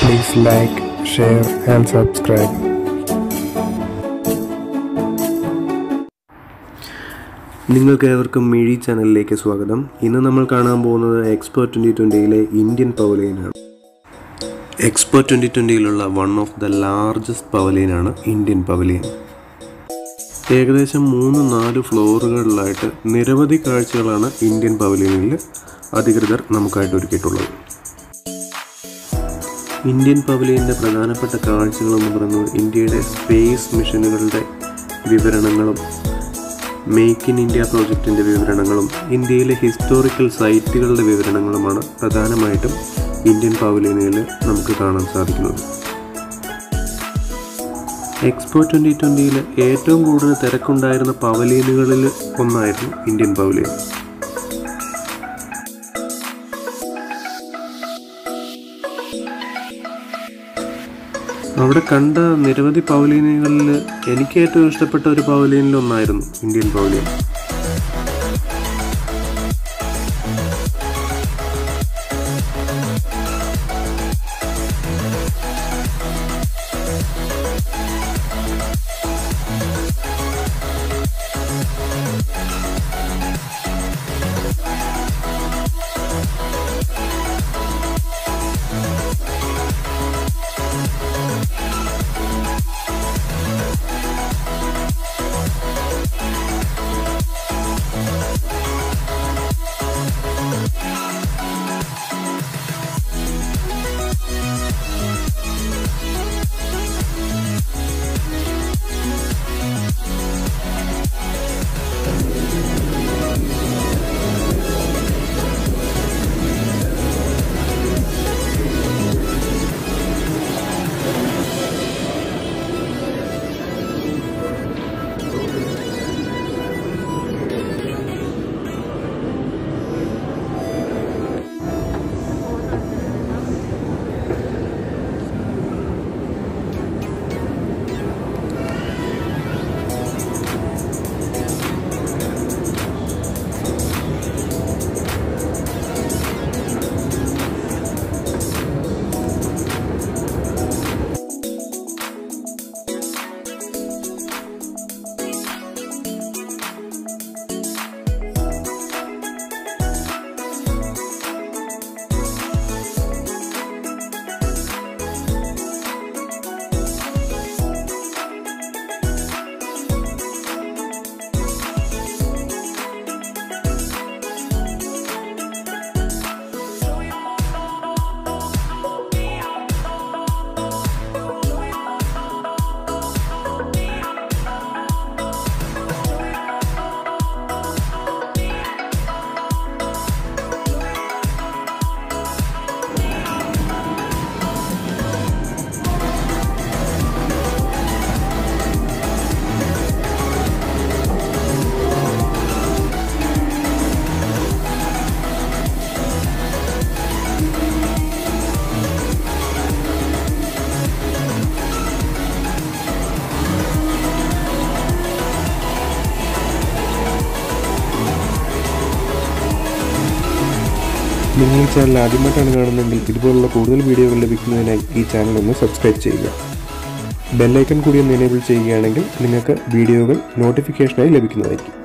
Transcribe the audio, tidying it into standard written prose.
Please like, share and subscribe. നിങ്ങൾക്കേവർക്കും മിഴി ചാനലിലേക്ക് സ്വാഗതം. ഇന്ന് നമ്മൾ കാണാൻ പോകുന്നത് എക്സ്പോ 2020യിലെ ഇന്ത്യൻ പവലിയനാണ്. എക്സ്പോ 2020യിലുള്ള വൺ ഓഫ് ദ ലാർജസ്റ്റ് പവലിയനാണ് ഇന്ത്യൻ പവലിയൻ. ഏകദേശം 3-4 ഫ്ലോറുകളിലായിട്ട് നിരവധി കാഴ്ചകളാണ് ഇന്ത്യൻ പവലിയനിൽ അധികൃതർ നമുക്കായിട്ട് ഒരുക്കിയിട്ടുള്ളത്. ഇന്ത്യൻ പവലിയൻ്റെ പ്രധാനപ്പെട്ട കാഴ്ചകളെന്ന് പറയുന്നത് ഇന്ത്യയുടെ സ്പേസ് മിഷനുകളുടെ വിവരണങ്ങളും മേക്ക് ഇൻ ഇന്ത്യ പ്രോജക്റ്റിൻ്റെ വിവരണങ്ങളും ഇന്ത്യയിലെ ഹിസ്റ്റോറിക്കൽ സൈറ്റുകളുടെ വിവരണങ്ങളുമാണ് പ്രധാനമായിട്ടും ഇന്ത്യൻ പവലിയനിൽ നമുക്ക് കാണാൻ സാധിക്കുന്നത്. എക്സ്പോ 2020യിൽ ഏറ്റവും കൂടുതൽ തിരക്കുണ്ടായിരുന്ന പവലിയനുകളിൽ ഒന്നായിരുന്നു ഇന്ത്യൻ പവലിയൻ. അവിടെ കണ്ട നിരവധി പവലിയനുകളിൽ എനിക്ക് ഏറ്റവും ഇഷ്ടപ്പെട്ട ഒരു പവലിയനിൽ ഒന്നായിരുന്നു ഇന്ത്യൻ പവലിയൻ. നിങ്ങൾ ഈ ചാനൽ ആദ്യമായിട്ടാണ് കാണുന്നതെങ്കിൽ ഇതുപോലുള്ള കൂടുതൽ വീഡിയോകൾ ലഭിക്കുന്നതിനായി ഈ ചാനൽ ഒന്ന് സബ്സ്ക്രൈബ് ചെയ്യുക. ബെല്ലൈക്കൺ കൂടി ഒന്ന് എനേബിൾ ചെയ്യുകയാണെങ്കിൽ നിങ്ങൾക്ക് വീഡിയോകൾ നോട്ടിഫിക്കേഷനായി ലഭിക്കുന്നതായിരിക്കും.